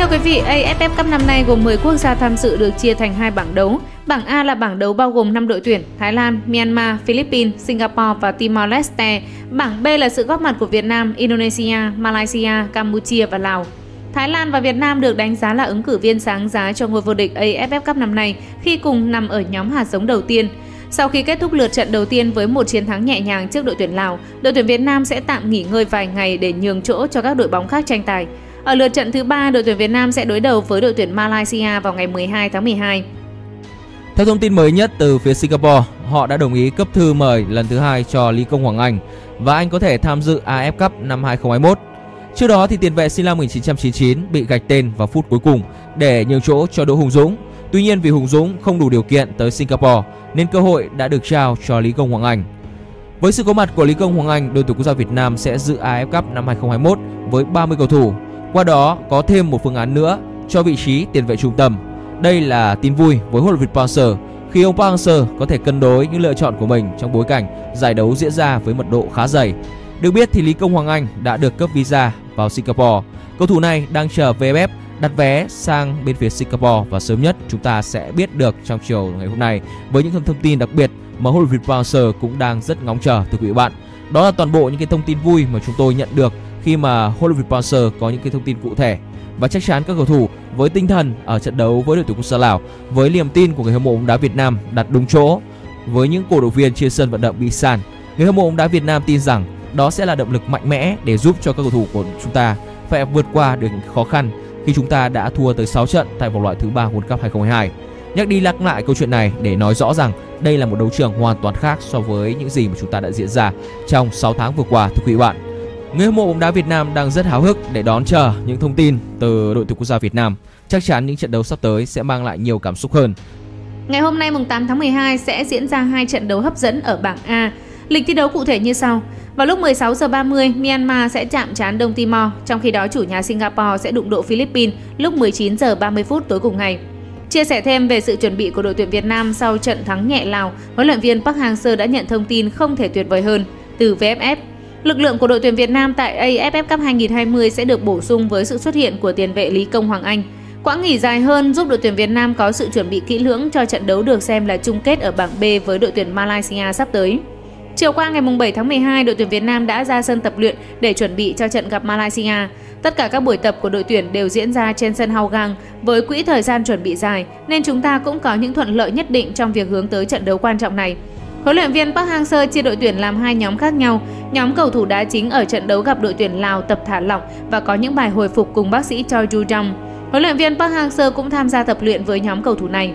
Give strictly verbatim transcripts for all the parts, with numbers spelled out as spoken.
thưa quý vị, a ép ép Cup năm nay gồm mười quốc gia tham dự được chia thành hai bảng đấu. Bảng A là bảng đấu bao gồm năm đội tuyển: Thái Lan, Myanmar, Philippines, Singapore và Timor-Leste. Bảng B là sự góp mặt của Việt Nam, Indonesia, Malaysia, Campuchia và Lào. Thái Lan và Việt Nam được đánh giá là ứng cử viên sáng giá cho ngôi vô địch a ép ép Cup năm nay khi cùng nằm ở nhóm hạt giống đầu tiên. Sau khi kết thúc lượt trận đầu tiên với một chiến thắng nhẹ nhàng trước đội tuyển Lào, đội tuyển Việt Nam sẽ tạm nghỉ ngơi vài ngày để nhường chỗ cho các đội bóng khác tranh tài. Ở lượt trận thứ ba, đội tuyển Việt Nam sẽ đối đầu với đội tuyển Malaysia vào ngày mười hai tháng mười hai. Theo thông tin mới nhất từ phía Singapore, họ đã đồng ý cấp thư mời lần thứ hai cho Lý Công Hoàng Anh và anh có thể tham dự a ép ép Cup năm hai không hai mốt. Trước đó thì tiền vệ sinh năm một nghìn chín trăm chín mươi chín bị gạch tên vào phút cuối cùng để nhường chỗ cho Đỗ Hùng Dũng. Tuy nhiên vì Hùng Dũng không đủ điều kiện tới Singapore nên cơ hội đã được trao cho Lý Công Hoàng Anh. Với sự có mặt của Lý Công Hoàng Anh, đội tuyển quốc gia Việt Nam sẽ dự a ép ép Cup năm hai không hai mốt với ba mươi cầu thủ. Qua đó có thêm một phương án nữa cho vị trí tiền vệ trung tâm. Đây là tin vui với huấn luyện viên Park Hang-seo khi ông Park Hang-seo có thể cân đối những lựa chọn của mình trong bối cảnh giải đấu diễn ra với mật độ khá dày. Được biết thì Lý Công Hoàng Anh đã được cấp visa vào Singapore. Cầu thủ này đang chờ vê ép ép đặt vé sang bên phía Singapore và sớm nhất chúng ta sẽ biết được trong chiều ngày hôm nay với những thông tin đặc biệt mà huấn luyện viên Park Hang-seo cũng đang rất ngóng chờ từ quý vị bạn. Đó là toàn bộ những cái thông tin vui mà chúng tôi nhận được khi mà huấn luyện viên Park Hang-seo có những cái thông tin cụ thể. Và chắc chắn các cầu thủ với tinh thần ở trận đấu với đội tuyển quốc gia Lào, với niềm tin của người hâm mộ bóng đá Việt Nam đặt đúng chỗ, với những cổ động viên trên sân vận động Bisan, người hâm mộ bóng đá Việt Nam tin rằng đó sẽ là động lực mạnh mẽ để giúp cho các cầu thủ của chúng ta phải vượt qua được những khó khăn khi chúng ta đã thua tới sáu trận tại vòng loại thứ ba World Cup hai không hai hai. Nhắc đi nhắc lại câu chuyện này để nói rõ rằng đây là một đấu trường hoàn toàn khác so với những gì mà chúng ta đã diễn ra trong sáu tháng vừa qua, thưa quý bạn. Người hâm mộ bóng đá Việt Nam đang rất háo hức để đón chờ những thông tin từ đội tuyển quốc gia Việt Nam. Chắc chắn những trận đấu sắp tới sẽ mang lại nhiều cảm xúc hơn. Ngày hôm nay mùng tám tháng mười hai sẽ diễn ra hai trận đấu hấp dẫn ở bảng A. Lịch thi đấu cụ thể như sau. Vào lúc mười sáu giờ ba mươi, Myanmar sẽ chạm trán Đông Timor, trong khi đó chủ nhà Singapore sẽ đụng độ Philippines lúc mười chín giờ ba mươi phút tối cùng ngày. Chia sẻ thêm về sự chuẩn bị của đội tuyển Việt Nam sau trận thắng nhẹ Lào, huấn luyện viên Park Hang-seo đã nhận thông tin không thể tuyệt vời hơn từ vê ép ép. Lực lượng của đội tuyển Việt Nam tại a ép ép Cup hai không hai không sẽ được bổ sung với sự xuất hiện của tiền vệ Lý Công Hoàng Anh. Quãng nghỉ dài hơn giúp đội tuyển Việt Nam có sự chuẩn bị kỹ lưỡng cho trận đấu được xem là chung kết ở bảng B với đội tuyển Malaysia sắp tới. Chiều qua ngày bảy tháng mười hai, đội tuyển Việt Nam đã ra sân tập luyện để chuẩn bị cho trận gặp Malaysia. Tất cả các buổi tập của đội tuyển đều diễn ra trên sân Hougang với quỹ thời gian chuẩn bị dài, nên chúng ta cũng có những thuận lợi nhất định trong việc hướng tới trận đấu quan trọng này. Huấn luyện viên Park Hang-seo chia đội tuyển làm hai nhóm khác nhau. Nhóm cầu thủ đá chính ở trận đấu gặp đội tuyển Lào tập thả lỏng và có những bài hồi phục cùng bác sĩ Choi Joo-jong. Huấn luyện viên Park Hang-seo cũng tham gia tập luyện với nhóm cầu thủ này.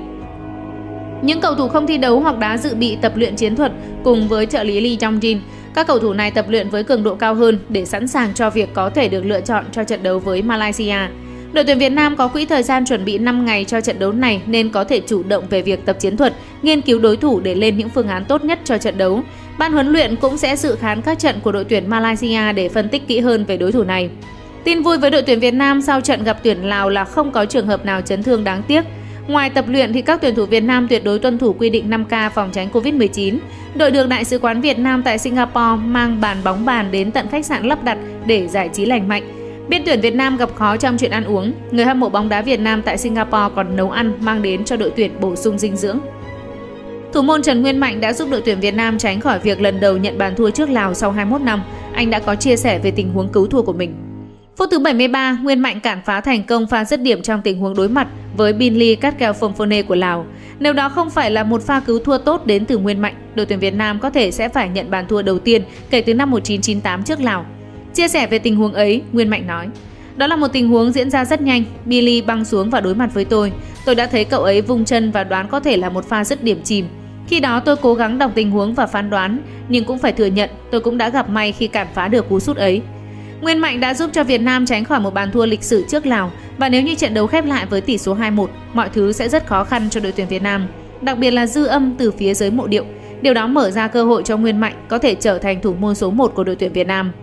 Những cầu thủ không thi đấu hoặc đá dự bị tập luyện chiến thuật cùng với trợ lý Lee Jong-jin. Các cầu thủ này tập luyện với cường độ cao hơn để sẵn sàng cho việc có thể được lựa chọn cho trận đấu với Malaysia. Đội tuyển Việt Nam có quỹ thời gian chuẩn bị năm ngày cho trận đấu này nên có thể chủ động về việc tập chiến thuật, nghiên cứu đối thủ để lên những phương án tốt nhất cho trận đấu. Ban huấn luyện cũng sẽ dự khán các trận của đội tuyển Malaysia để phân tích kỹ hơn về đối thủ này. Tin vui với đội tuyển Việt Nam sau trận gặp tuyển Lào là không có trường hợp nào chấn thương đáng tiếc. Ngoài tập luyện thì các tuyển thủ Việt Nam tuyệt đối tuân thủ quy định năm K phòng tránh Covid mười chín. Đội được Đại sứ quán Việt Nam tại Singapore mang bàn bóng bàn đến tận khách sạn lắp đặt để giải trí lành mạnh. Biết tuyển Việt Nam gặp khó trong chuyện ăn uống, người hâm mộ bóng đá Việt Nam tại Singapore còn nấu ăn mang đến cho đội tuyển bổ sung dinh dưỡng. Thủ môn Trần Nguyên Mạnh đã giúp đội tuyển Việt Nam tránh khỏi việc lần đầu nhận bàn thua trước Lào sau hai mươi mốt năm. Anh đã có chia sẻ về tình huống cứu thua của mình. Phút thứ bảy mươi ba, Nguyên Mạnh cản phá thành công pha dứt điểm trong tình huống đối mặt với Binli Katkeo-Phomphone của Lào. Nếu đó không phải là một pha cứu thua tốt đến từ Nguyên Mạnh, đội tuyển Việt Nam có thể sẽ phải nhận bàn thua đầu tiên kể từ năm một nghìn chín trăm chín mươi tám trước Lào. Chia sẻ về tình huống ấy, Nguyên Mạnh nói: "Đó là một tình huống diễn ra rất nhanh, Billy băng xuống và đối mặt với tôi. Tôi đã thấy cậu ấy vung chân và đoán có thể là một pha dứt điểm chìm. Khi đó tôi cố gắng đọc tình huống và phán đoán, nhưng cũng phải thừa nhận tôi cũng đã gặp may khi cản phá được cú sút ấy." Nguyên Mạnh đã giúp cho Việt Nam tránh khỏi một bàn thua lịch sử trước Lào, và nếu như trận đấu khép lại với tỷ số hai một, mọi thứ sẽ rất khó khăn cho đội tuyển Việt Nam, đặc biệt là dư âm từ phía giới mộ điệu. Điều đó mở ra cơ hội cho Nguyên Mạnh có thể trở thành thủ môn số một của đội tuyển Việt Nam.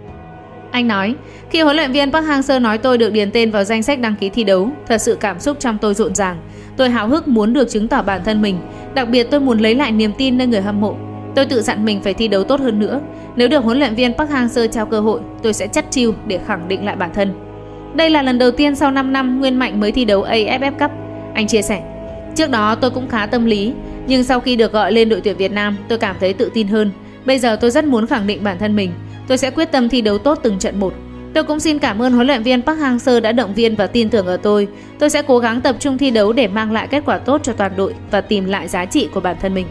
Anh nói: "Khi huấn luyện viên Park Hang-seo nói tôi được điền tên vào danh sách đăng ký thi đấu, thật sự cảm xúc trong tôi rộn ràng. Tôi háo hức muốn được chứng tỏ bản thân mình, đặc biệt tôi muốn lấy lại niềm tin nơi người hâm mộ. Tôi tự dặn mình phải thi đấu tốt hơn nữa. Nếu được huấn luyện viên Park Hang-seo trao cơ hội, tôi sẽ chắt chiu để khẳng định lại bản thân." Đây là lần đầu tiên sau năm năm Nguyên Mạnh mới thi đấu a ép ép Cup, anh chia sẻ. Trước đó tôi cũng khá tâm lý, nhưng sau khi được gọi lên đội tuyển Việt Nam, tôi cảm thấy tự tin hơn. Bây giờ tôi rất muốn khẳng định bản thân mình. Tôi sẽ quyết tâm thi đấu tốt từng trận một. Tôi cũng xin cảm ơn huấn luyện viên Park Hang-seo đã động viên và tin tưởng ở tôi. Tôi sẽ cố gắng tập trung thi đấu để mang lại kết quả tốt cho toàn đội và tìm lại giá trị của bản thân mình.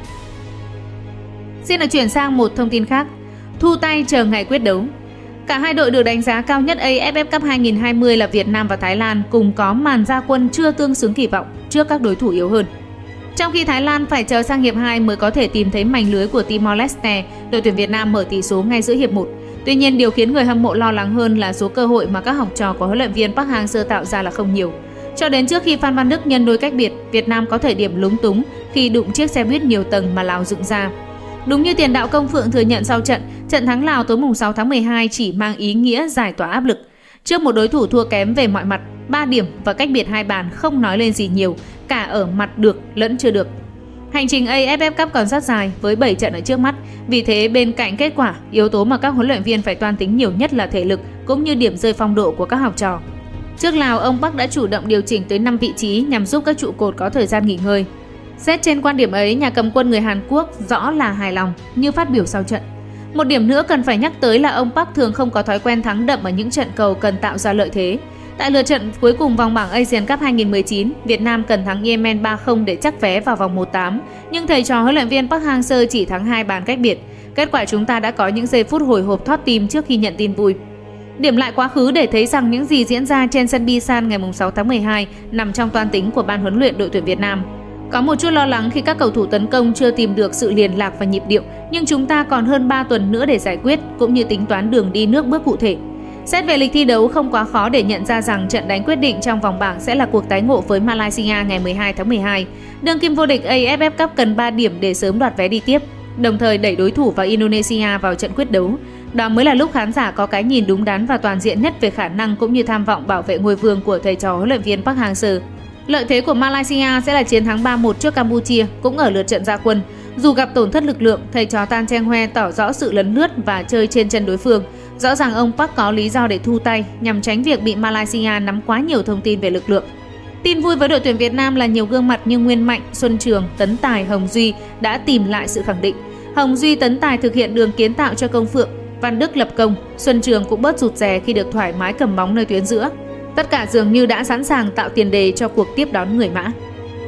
Xin được chuyển sang một thông tin khác. Thu tay chờ ngày quyết đấu. Cả hai đội được đánh giá cao nhất a ép ép Cup hai nghìn không trăm hai mươi là Việt Nam và Thái Lan cùng có màn ra quân chưa tương xứng kỳ vọng trước các đối thủ yếu hơn. Trong khi Thái Lan phải chờ sang hiệp hai mới có thể tìm thấy mảnh lưới của Timor-Leste, đội tuyển Việt Nam mở tỷ số ngay giữa hiệp một. Tuy nhiên, điều khiến người hâm mộ lo lắng hơn là số cơ hội mà các học trò của huấn luyện viên Park Hang-seo tạo ra là không nhiều. Cho đến trước khi Phan Văn Đức nhân đôi cách biệt, Việt Nam có thời điểm lúng túng khi đụng chiếc xe buýt nhiều tầng mà Lào dựng ra. Đúng như tiền đạo Công Phượng thừa nhận sau trận, trận thắng Lào tối sáu tháng mười hai chỉ mang ý nghĩa giải tỏa áp lực. Trước một đối thủ thua kém về mọi mặt, ba điểm và cách biệt hai bàn không nói lên gì nhiều, cả ở mặt được lẫn chưa được. Hành trình a ép ép Cup còn rất dài với bảy trận ở trước mắt, vì thế bên cạnh kết quả, yếu tố mà các huấn luyện viên phải toan tính nhiều nhất là thể lực cũng như điểm rơi phong độ của các học trò. Trước Lào, ông Park đã chủ động điều chỉnh tới năm vị trí nhằm giúp các trụ cột có thời gian nghỉ ngơi. Xét trên quan điểm ấy, nhà cầm quân người Hàn Quốc rõ là hài lòng như phát biểu sau trận. Một điểm nữa cần phải nhắc tới là ông Park thường không có thói quen thắng đậm ở những trận cầu cần tạo ra lợi thế. Tại lượt trận cuối cùng vòng bảng Asian Cup hai nghìn không trăm mười chín, Việt Nam cần thắng Yemen ba không để chắc vé vào vòng một tám, nhưng thầy trò huấn luyện viên Park Hang-seo chỉ thắng hai bàn cách biệt. Kết quả chúng ta đã có những giây phút hồi hộp thót tim trước khi nhận tin vui. Điểm lại quá khứ để thấy rằng những gì diễn ra trên sân Busan ngày sáu tháng mười hai nằm trong toan tính của ban huấn luyện đội tuyển Việt Nam. Có một chút lo lắng khi các cầu thủ tấn công chưa tìm được sự liền lạc và nhịp điệu, nhưng chúng ta còn hơn ba tuần nữa để giải quyết cũng như tính toán đường đi nước bước cụ thể. Xét về lịch thi đấu, không quá khó để nhận ra rằng trận đánh quyết định trong vòng bảng sẽ là cuộc tái ngộ với Malaysia ngày mười hai tháng mười hai. Đương kim vô địch a ép ép Cup cần ba điểm để sớm đoạt vé đi tiếp, đồng thời đẩy đối thủ và Indonesia vào trận quyết đấu. Đó mới là lúc khán giả có cái nhìn đúng đắn và toàn diện nhất về khả năng cũng như tham vọng bảo vệ ngôi vương của thầy trò huấn luyện viên Park Hang-seo. Lợi thế của Malaysia sẽ là chiến thắng ba một trước Campuchia cũng ở lượt trận ra quân. Dù gặp tổn thất lực lượng, thầy trò Tan Cheng Hoe tỏ rõ sự lấn lướt và chơi trên chân đối phương. Rõ ràng ông Park có lý do để thu tay nhằm tránh việc bị Malaysia nắm quá nhiều thông tin về lực lượng. Tin vui với đội tuyển Việt Nam là nhiều gương mặt như Nguyên Mạnh, Xuân Trường, Tấn Tài, Hồng Duy đã tìm lại sự khẳng định. Hồng Duy, Tấn Tài thực hiện đường kiến tạo cho Công Phượng, Văn Đức lập công, Xuân Trường cũng bớt rụt rè khi được thoải mái cầm bóng nơi tuyến giữa. Tất cả dường như đã sẵn sàng tạo tiền đề cho cuộc tiếp đón người Mã.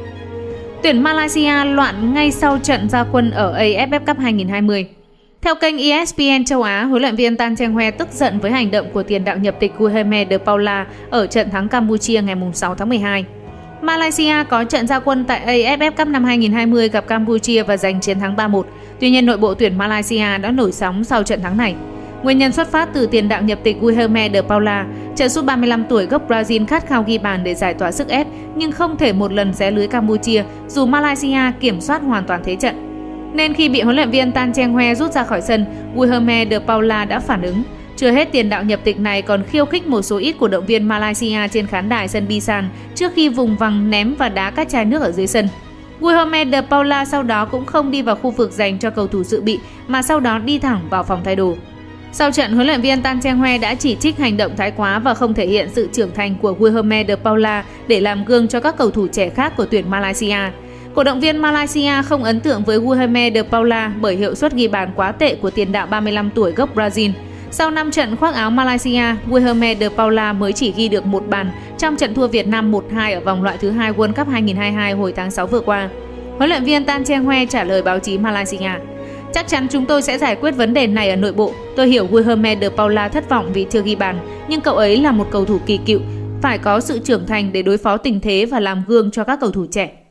Tuyển Malaysia loạn ngay sau trận ra quân ở a ép ép Cup hai nghìn không trăm hai mươi. Theo kênh e ét pê en châu Á, huấn luyện viên Tan Cheng Hoe tức giận với hành động của tiền đạo nhập tịch Guilherme de Paula ở trận thắng Campuchia ngày sáu tháng mười hai. Malaysia có trận ra quân tại a ép ép Cup năm hai nghìn không trăm hai mươi gặp Campuchia và giành chiến thắng ba một. Tuy nhiên, nội bộ tuyển Malaysia đã nổi sóng sau trận thắng này. Nguyên nhân xuất phát từ tiền đạo nhập tịch Guilherme de Paula, chân sút ba mươi lăm tuổi gốc Brazil khát khao ghi bàn để giải tỏa sức ép nhưng không thể một lần xé lưới Campuchia dù Malaysia kiểm soát hoàn toàn thế trận. Nên khi bị huấn luyện viên Tan Cheng Hoe rút ra khỏi sân, Guilherme de Paula đã phản ứng. Chưa hết, tiền đạo nhập tịch này còn khiêu khích một số ít cổ động viên Malaysia trên khán đài sân Busan trước khi vùng vằng ném và đá các chai nước ở dưới sân. Guilherme de Paula sau đó cũng không đi vào khu vực dành cho cầu thủ dự bị mà sau đó đi thẳng vào phòng thay đồ. Sau trận, huấn luyện viên Tan Cheng Hoe đã chỉ trích hành động thái quá và không thể hiện sự trưởng thành của Guilherme de Paula để làm gương cho các cầu thủ trẻ khác của tuyển Malaysia. Cổ động viên Malaysia không ấn tượng với Guilherme de Paula bởi hiệu suất ghi bàn quá tệ của tiền đạo ba mươi lăm tuổi gốc Brazil. Sau năm trận khoác áo Malaysia, Guilherme de Paula mới chỉ ghi được một bàn trong trận thua Việt Nam một hai ở vòng loại thứ hai World Cup hai nghìn không trăm hai mươi hai hồi tháng sáu vừa qua. Huấn luyện viên Tan Cheng Hoe trả lời báo chí Malaysia: "Chắc chắn chúng tôi sẽ giải quyết vấn đề này ở nội bộ. Tôi hiểu Guilherme de Paula thất vọng vì chưa ghi bàn, nhưng cậu ấy là một cầu thủ kỳ cựu, phải có sự trưởng thành để đối phó tình thế và làm gương cho các cầu thủ trẻ."